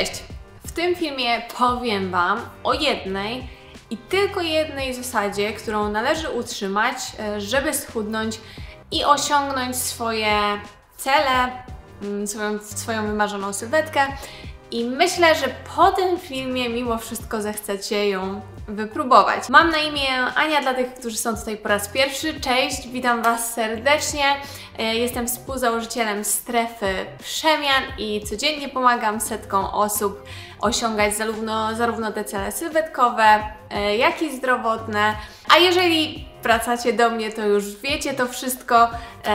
Cześć! W tym filmie powiem Wam o jednej i tylko jednej zasadzie, którą należy utrzymać, żeby schudnąć i osiągnąć swoje cele, swoją wymarzoną sylwetkę. I myślę, że po tym filmie mimo wszystko zechcecie ją wypróbować. Mam na imię Ania, dla tych, którzy są tutaj po raz pierwszy. Cześć, witam Was serdecznie. Jestem współzałożycielem Strefy Przemian i codziennie pomagam setkom osób osiągać zarówno te cele sylwetkowe, jak i zdrowotne. A jeżeli wracacie do mnie, to już wiecie to wszystko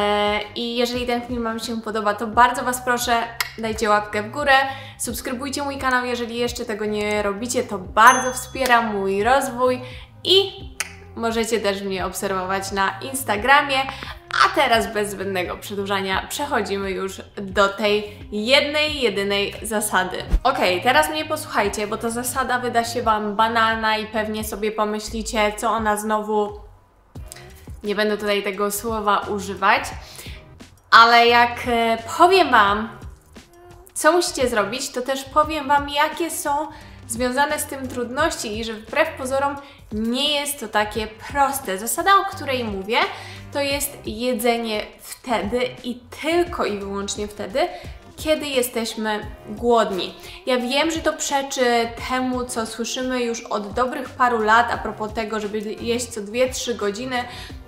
i jeżeli ten film Wam się podoba, to bardzo Was proszę, dajcie łapkę w górę, subskrybujcie mój kanał, jeżeli jeszcze tego nie robicie, to bardzo wspiera mój rozwój i możecie też mnie obserwować na Instagramie. A teraz bez zbędnego przedłużania przechodzimy już do tej jedynej zasady. Ok, teraz mnie posłuchajcie, bo ta zasada wyda się Wam banalna i pewnie sobie pomyślicie, co ona znowu... Nie będę tutaj tego słowa używać, ale jak powiem Wam, co musicie zrobić, to też powiem Wam, jakie są związane z tym trudności i że wbrew pozorom nie jest to takie proste. Zasada, o której mówię, to jest jedzenie wtedy i tylko i wyłącznie wtedy, kiedy jesteśmy głodni. Ja wiem, że to przeczy temu, co słyszymy już od dobrych paru lat a propos tego, żeby jeść co 2-3 godziny,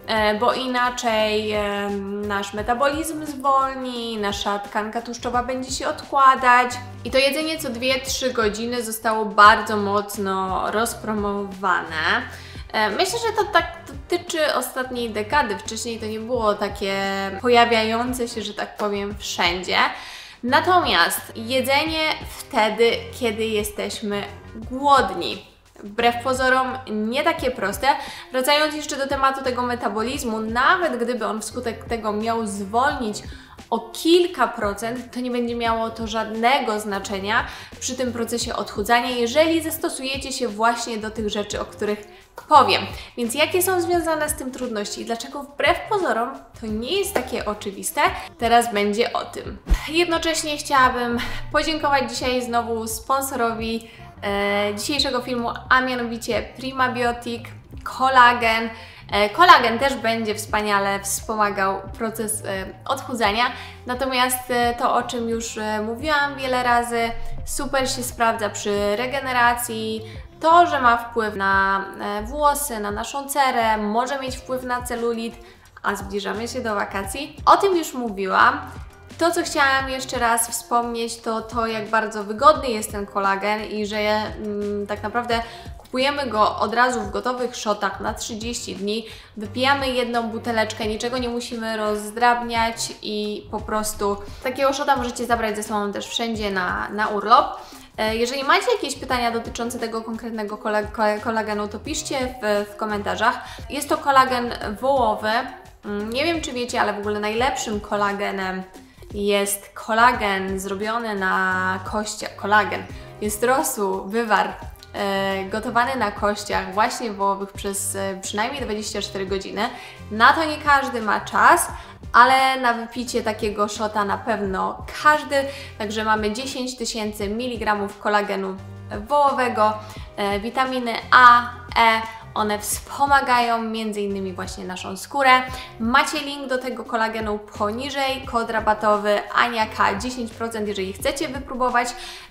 bo inaczej nasz metabolizm zwolni, nasza tkanka tłuszczowa będzie się odkładać. I to jedzenie co 2-3 godziny zostało bardzo mocno rozpromowane. Myślę, że to tak dotyczy ostatniej dekady. Wcześniej to nie było takie pojawiające się, że tak powiem, wszędzie. Natomiast jedzenie wtedy, kiedy jesteśmy głodni. Wbrew pozorom nie takie proste. Wracając jeszcze do tematu tego metabolizmu, nawet gdyby on wskutek tego miał zwolnić o kilka procent, to nie będzie miało to żadnego znaczenia przy tym procesie odchudzania, jeżeli zastosujecie się właśnie do tych rzeczy, o których powiem. Więc jakie są związane z tym trudności i dlaczego wbrew pozorom to nie jest takie oczywiste? Teraz będzie o tym. Jednocześnie chciałabym podziękować dzisiaj znowu sponsorowi dzisiejszego filmu, a mianowicie Primabiotic Kolagen. Kolagen też będzie wspaniale wspomagał proces odchudzania, natomiast to, o czym już mówiłam wiele razy, super się sprawdza przy regeneracji. To, że ma wpływ na włosy, na naszą cerę, może mieć wpływ na celulit, a zbliżamy się do wakacji. O tym już mówiłam. To, co chciałam jeszcze raz wspomnieć, to to, jak bardzo wygodny jest ten kolagen i że tak naprawdę kupujemy go od razu w gotowych szotach na 30 dni, wypijamy jedną buteleczkę, niczego nie musimy rozdrabniać i po prostu takiego szota możecie zabrać ze sobą też wszędzie na urlop. Jeżeli macie jakieś pytania dotyczące tego konkretnego kolagenu, to piszcie w komentarzach. Jest to kolagen wołowy. Nie wiem, czy wiecie, ale w ogóle najlepszym kolagenem jest kolagen zrobiony na kościach. Kolagen jest rosół, wywar gotowany na kościach właśnie wołowych przez przynajmniej 24 godziny. Na to nie każdy ma czas, ale na wypicie takiego szota na pewno każdy. Także mamy 10 000 mg kolagenu wołowego, witaminy A, E. One wspomagają m.in. właśnie naszą skórę. Macie link do tego kolagenu poniżej, kod rabatowy ANIAK 10%, jeżeli chcecie wypróbować.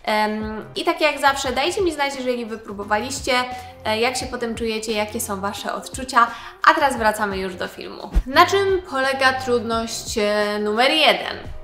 I tak jak zawsze, dajcie mi znać, jeżeli wypróbowaliście, jak się potem czujecie, jakie są Wasze odczucia. A teraz wracamy już do filmu. Na czym polega trudność numer 1?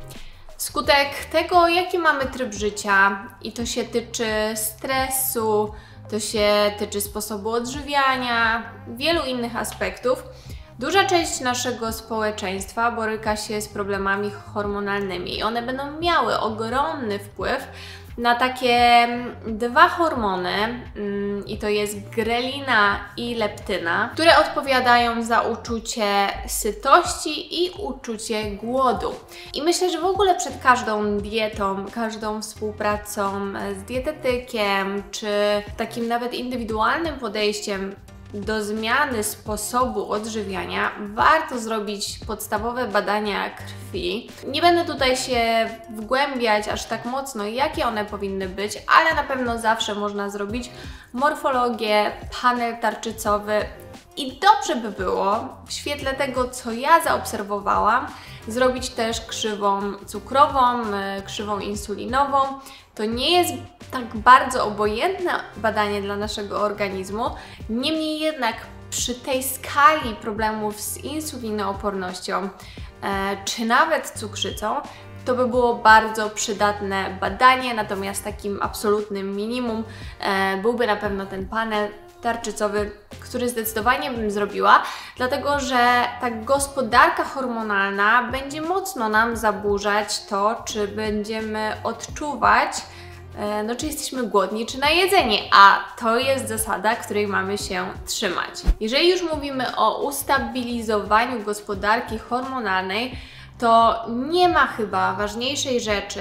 Skutek tego, jaki mamy tryb życia, i to się tyczy stresu, to się tyczy sposobu odżywiania, wielu innych aspektów. Duża część naszego społeczeństwa boryka się z problemami hormonalnymi i one będą miały ogromny wpływ na takie dwa hormony, i to jest grelina i leptyna, które odpowiadają za uczucie sytości i uczucie głodu. I myślę, że w ogóle przed każdą dietą, każdą współpracą z dietetykiem, czy takim nawet indywidualnym podejściem do zmiany sposobu odżywiania warto zrobić podstawowe badania krwi. Nie będę tutaj się wgłębiać aż tak mocno, jakie one powinny być, ale na pewno zawsze można zrobić morfologię, panel tarczycowy i dobrze by było w świetle tego, co ja zaobserwowałam, zrobić też krzywą cukrową, krzywą insulinową. To nie jest tak bardzo obojętne badanie dla naszego organizmu, niemniej jednak przy tej skali problemów z insulinoopornością czy nawet cukrzycą, to by było bardzo przydatne badanie, natomiast takim absolutnym minimum byłby na pewno ten panel tarczycowy, który zdecydowanie bym zrobiła, dlatego że ta gospodarka hormonalna będzie mocno nam zaburzać to, czy będziemy odczuwać, czy jesteśmy głodni, czy najedzeni, a to jest zasada, której mamy się trzymać. Jeżeli już mówimy o ustabilizowaniu gospodarki hormonalnej, to nie ma chyba ważniejszej rzeczy,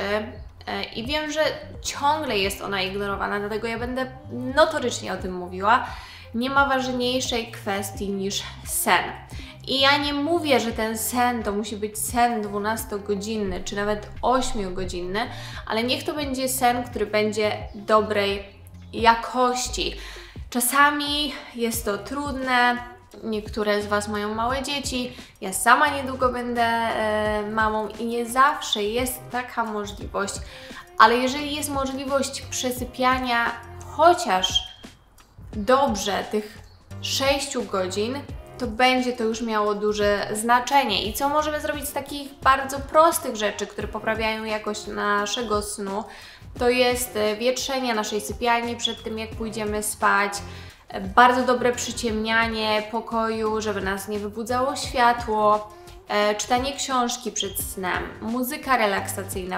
i wiem, że ciągle jest ona ignorowana, dlatego ja będę notorycznie o tym mówiła. Nie ma ważniejszej kwestii niż sen. I ja nie mówię, że ten sen to musi być sen 12-godzinny, czy nawet 8-godzinny, ale niech to będzie sen, który będzie dobrej jakości. Czasami jest to trudne, niektóre z Was mają małe dzieci, ja sama niedługo będę mamą i nie zawsze jest taka możliwość, ale jeżeli jest możliwość przesypiania chociaż dobrze tych 6 godzin, to będzie to już miało duże znaczenie. I co możemy zrobić z takich bardzo prostych rzeczy, które poprawiają jakość naszego snu? To jest wietrzenie naszej sypialni przed tym, jak pójdziemy spać, bardzo dobre przyciemnianie pokoju, żeby nas nie wybudzało światło, czytanie książki przed snem, muzyka relaksacyjna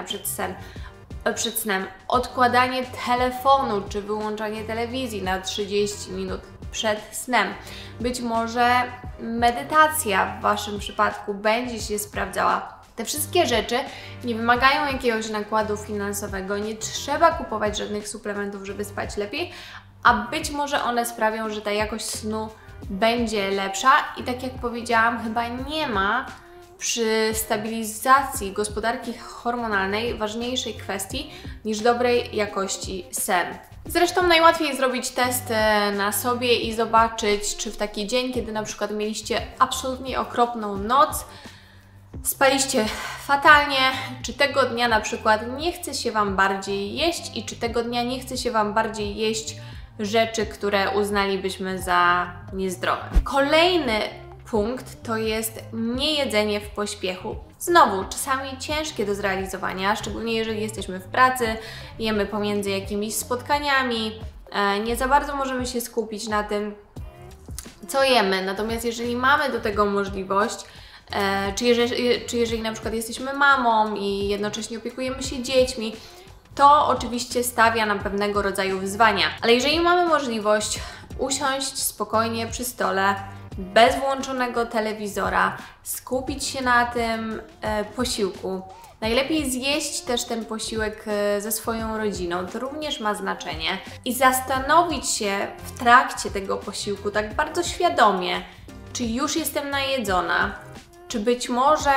przed snem, odkładanie telefonu czy wyłączanie telewizji na 30 minut przed snem. Być może medytacja w Waszym przypadku będzie się sprawdzała. Te wszystkie rzeczy nie wymagają jakiegoś nakładu finansowego, nie trzeba kupować żadnych suplementów, żeby spać lepiej, a być może one sprawią, że ta jakość snu będzie lepsza i tak jak powiedziałam, chyba nie ma przy stabilizacji gospodarki hormonalnej ważniejszej kwestii niż dobrej jakości sen. Zresztą najłatwiej zrobić test na sobie i zobaczyć, czy w taki dzień, kiedy na przykład mieliście absolutnie okropną noc, spaliście fatalnie, czy tego dnia na przykład nie chce się Wam bardziej jeść i czy tego dnia nie chce się Wam bardziej jeść rzeczy, które uznalibyśmy za niezdrowe. Kolejny punkt to jest niejedzenie w pośpiechu. Znowu, czasami ciężkie do zrealizowania, szczególnie jeżeli jesteśmy w pracy, jemy pomiędzy jakimiś spotkaniami, nie za bardzo możemy się skupić na tym, co jemy. Natomiast jeżeli mamy do tego możliwość, czy jeżeli na przykład jesteśmy mamą i jednocześnie opiekujemy się dziećmi, to oczywiście stawia nam pewnego rodzaju wyzwania. Ale jeżeli mamy możliwość usiąść spokojnie przy stole, bez włączonego telewizora, skupić się na tym posiłku, najlepiej zjeść też ten posiłek ze swoją rodziną, to również ma znaczenie. I zastanowić się w trakcie tego posiłku tak bardzo świadomie, czy już jestem najedzona, czy być może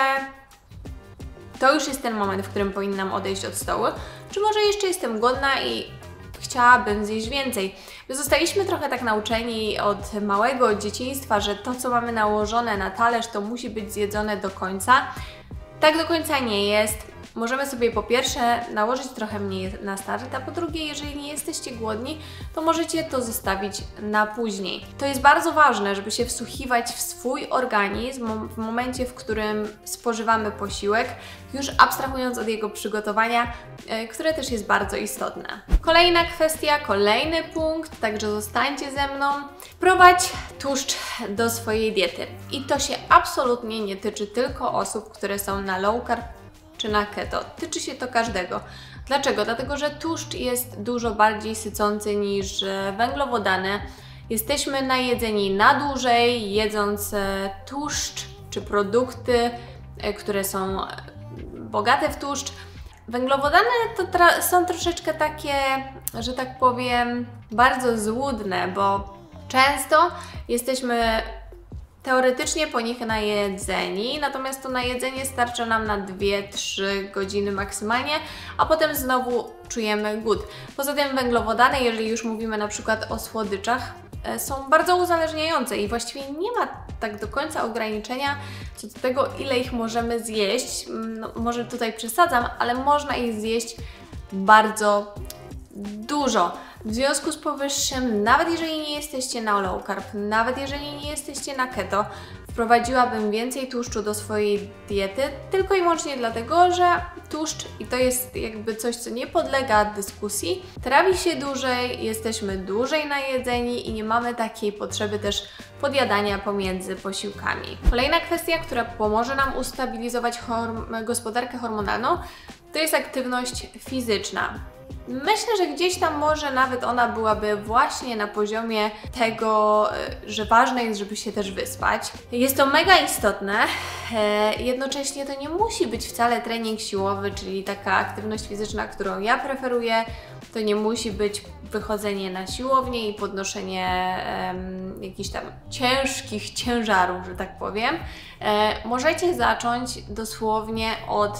to już jest ten moment, w którym powinnam odejść od stołu, czy może jeszcze jestem głodna i chciałabym zjeść więcej. My zostaliśmy trochę tak nauczeni od małego dzieciństwa, że to, co mamy nałożone na talerz, to musi być zjedzone do końca. Tak do końca nie jest. Możemy sobie po pierwsze nałożyć trochę mniej na start, a po drugie, jeżeli nie jesteście głodni, to możecie to zostawić na później. To jest bardzo ważne, żeby się wsłuchiwać w swój organizm w momencie, w którym spożywamy posiłek, już abstrahując od jego przygotowania, które też jest bardzo istotne. Kolejna kwestia, kolejny punkt, także zostańcie ze mną. Wprowadź tłuszcz do swojej diety. I to się absolutnie nie tyczy tylko osób, które są na low carb czy na keto. Tyczy się to każdego. Dlaczego? Dlatego, że tłuszcz jest dużo bardziej sycący niż węglowodany. Jesteśmy najedzeni na dłużej, jedząc tłuszcz czy produkty, które są bogate w tłuszcz. Węglowodany to są troszeczkę takie, że tak powiem, bardzo złudne, bo Często jesteśmy teoretycznie po nich najedzeni, natomiast to najedzenie starcza nam na 2-3 godziny maksymalnie, a potem znowu czujemy głód. Poza tym węglowodany, jeżeli już mówimy na przykład o słodyczach, są bardzo uzależniające i właściwie nie ma tak do końca ograniczenia co do tego, ile ich możemy zjeść. No, może tutaj przesadzam, ale można ich zjeść bardzo dużo. W związku z powyższym, nawet jeżeli nie jesteście na low carb, nawet jeżeli nie jesteście na keto, wprowadziłabym więcej tłuszczu do swojej diety, tylko i wyłącznie dlatego, że tłuszcz, i to jest jakby coś, co nie podlega dyskusji, trawi się dłużej, jesteśmy dłużej najedzeni i nie mamy takiej potrzeby też podjadania pomiędzy posiłkami. Kolejna kwestia, która pomoże nam ustabilizować gospodarkę hormonalną, to jest aktywność fizyczna. Myślę, że gdzieś tam może nawet ona byłaby właśnie na poziomie tego, że ważne jest, żeby się też wyspać. Jest to mega istotne, jednocześnie to nie musi być wcale trening siłowy, czyli taka aktywność fizyczna, którą ja preferuję. To nie musi być wychodzenie na siłownię i podnoszenie jakichś tam ciężkich ciężarów, że tak powiem. Możecie zacząć dosłownie od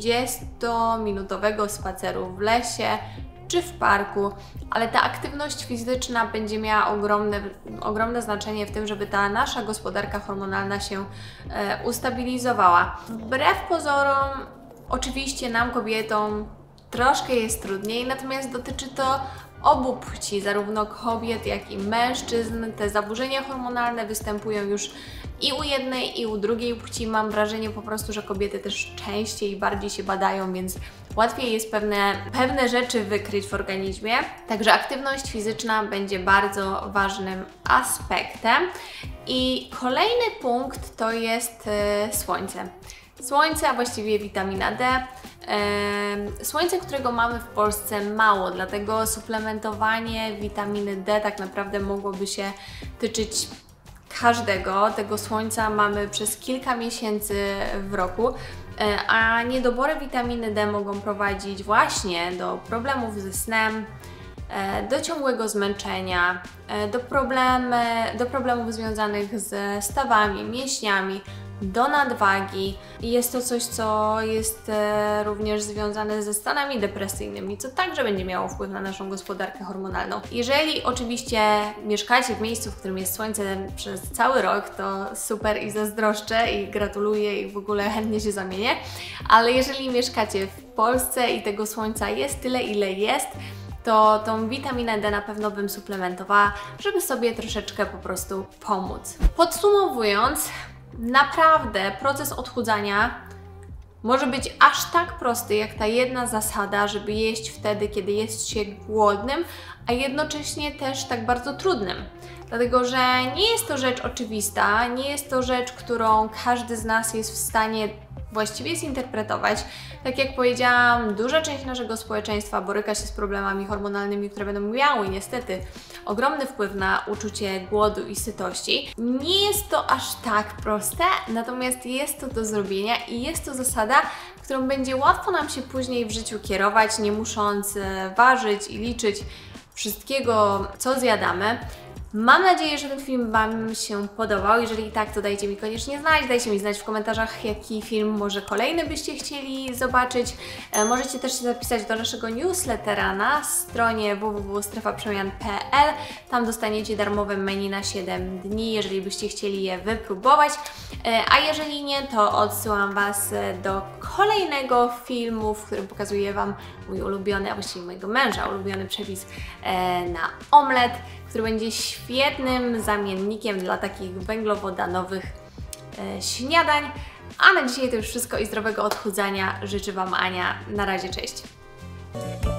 30-minutowego spaceru w lesie czy w parku, ale ta aktywność fizyczna będzie miała ogromne znaczenie w tym, żeby ta nasza gospodarka hormonalna się ustabilizowała. Wbrew pozorom, oczywiście nam, kobietom, troszkę jest trudniej, natomiast dotyczy to obu płci, zarówno kobiet, jak i mężczyzn. Te zaburzenia hormonalne występują już i u jednej, i u drugiej płci. Mam wrażenie po prostu, że kobiety też częściej i bardziej się badają, więc łatwiej jest pewne rzeczy wykryć w organizmie. Także aktywność fizyczna będzie bardzo ważnym aspektem. I kolejny punkt to jest słońce. Słońce, a właściwie witamina D. Słońce, którego mamy w Polsce mało, dlatego suplementowanie witaminy D tak naprawdę mogłoby się tyczyć każdego. Tego słońca mamy przez kilka miesięcy w roku, a niedobory witaminy D mogą prowadzić właśnie do problemów ze snem, do ciągłego zmęczenia, do problemów związanych ze stawami, mięśniami, do nadwagi. I jest to coś, co jest również związane ze stanami depresyjnymi, co także będzie miało wpływ na naszą gospodarkę hormonalną. Jeżeli oczywiście mieszkacie w miejscu, w którym jest słońce przez cały rok, to super i zazdroszczę i gratuluję i w ogóle chętnie się zamienię, ale jeżeli mieszkacie w Polsce i tego słońca jest tyle, ile jest, to tą witaminę D na pewno bym suplementowała, żeby sobie troszeczkę po prostu pomóc. Podsumowując, naprawdę proces odchudzania może być aż tak prosty jak ta jedna zasada, żeby jeść wtedy, kiedy jest się głodnym, a jednocześnie też tak bardzo trudnym. Dlatego, że nie jest to rzecz oczywista, nie jest to rzecz, którą każdy z nas jest w stanie właściwie zinterpretować. Tak jak powiedziałam, duża część naszego społeczeństwa boryka się z problemami hormonalnymi, które będą miały niestety ogromny wpływ na uczucie głodu i sytości. Nie jest to aż tak proste, natomiast jest to do zrobienia i jest to zasada, którą będzie łatwo nam się później w życiu kierować, nie musząc ważyć i liczyć wszystkiego, co zjadamy. Mam nadzieję, że ten film Wam się podobał. Jeżeli tak, to dajcie mi koniecznie znać. Dajcie mi znać w komentarzach, jaki film może kolejny byście chcieli zobaczyć. Możecie też się zapisać do naszego newslettera na stronie www.strefaprzemian.pl. Tam dostaniecie darmowe menu na 7 dni, jeżeli byście chcieli je wypróbować. A jeżeli nie, to odsyłam Was do kolejnego filmu, w którym pokazuję Wam mój ulubiony, a właściwie mojego męża ulubiony przepis na omlet, który będzie świetnym zamiennikiem dla takich węglowodanowych śniadań. A na dzisiaj to już wszystko i zdrowego odchudzania życzy Wam Ania. Na razie, cześć!